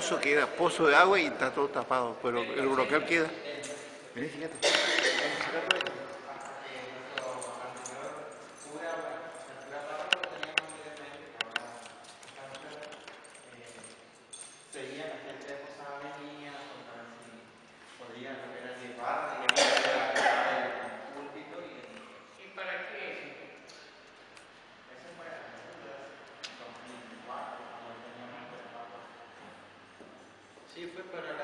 pozo que era pozo de agua y está todo tapado, pero el brocal queda. Vení, fíjate. Sí, fue para